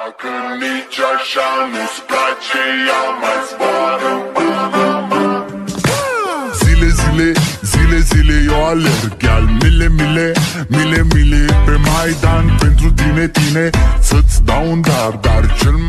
Dacă nici așa nu-ți place, ea mai zboară până mă. Zile, eu alerg, iar mile pe Maidan pentru tine, să-ți dau un dar cel